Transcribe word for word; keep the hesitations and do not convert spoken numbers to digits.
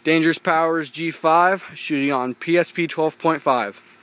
Dangerous Powers G five, shooting on P S P twelve point five.